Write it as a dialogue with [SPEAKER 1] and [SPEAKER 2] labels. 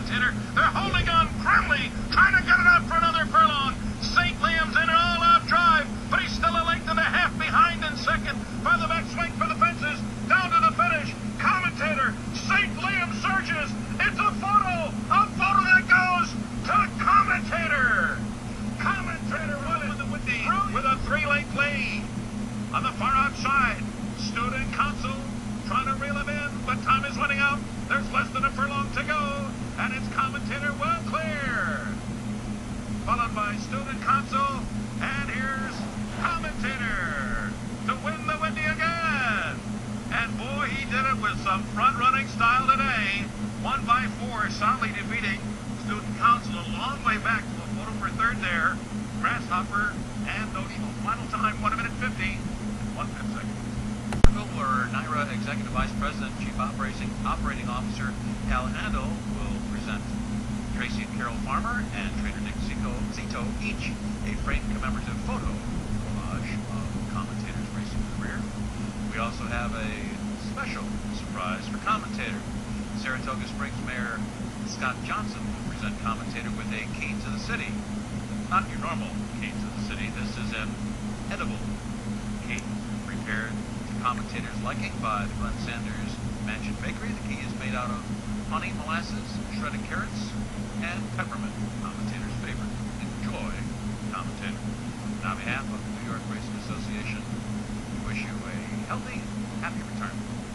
[SPEAKER 1] Commentator. They're holding on grimly, trying to get it up for another furlong. St. Liam's in an all-out drive, but he's still a length and a half behind in second. By the back swing for the fences, down to the finish. Commentator, St. Liam surges. It's a photo that goes to Commentator. Commentator won with the Whitney with a 3-length lead. On the far outside, Student Council trying to reel him in, but time is running out. There's less than a furlong to go, and it's Commentator well clear. Followed by Student Council, and here's Commentator to win the Whitney again. And boy, he did it with some front-running style today. 1 by 4, solidly defeating Student Council a long way back to a photo for third there. Grasshopper and Notional. Final time, 1 minute 50 and 1/5 seconds.
[SPEAKER 2] Where NYRA Executive Vice President, Chief Operating Officer Al Handel will present Tracy and Carol Farmer and Trainer Nick Zito, each a framed commemorative photo collage of Commentator's racing career. We also have a special surprise for Commentator. Saratoga Springs Mayor Scott Johnson will present Commentator with a key to the city. Not your normal key to the city. This is an edible key prepared Commentator's liking by the Glenn Sanders Mansion Bakery. The key is made out of honey, molasses, shredded carrots, and peppermint. Commentator's favorite. Enjoy, Commentator. And on behalf of the New York Racing Association, we wish you a healthy, happy retirement.